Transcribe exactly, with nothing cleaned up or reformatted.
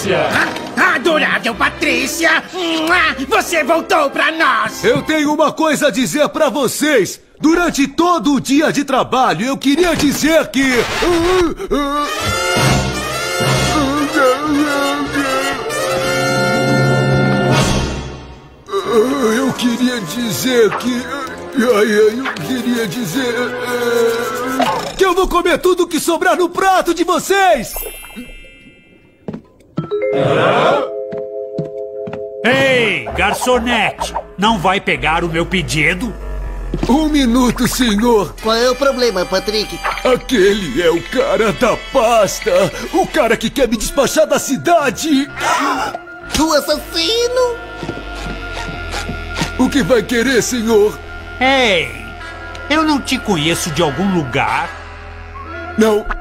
Patrícia! Adorável Patrícia! Você voltou pra nós! Eu tenho uma coisa a dizer pra vocês! Durante todo o dia de trabalho, eu queria dizer que... Eu queria dizer que... Eu queria dizer... Que eu vou comer tudo que sobrar no prato de vocês! Ei, garçonete! Não vai pegar o meu pedido? Um minuto, senhor. Qual é o problema, Patrick? Aquele é o cara da pasta. O cara que quer me despachar da cidade. O assassino? O que vai querer, senhor? Ei, eu não te conheço de algum lugar? Não,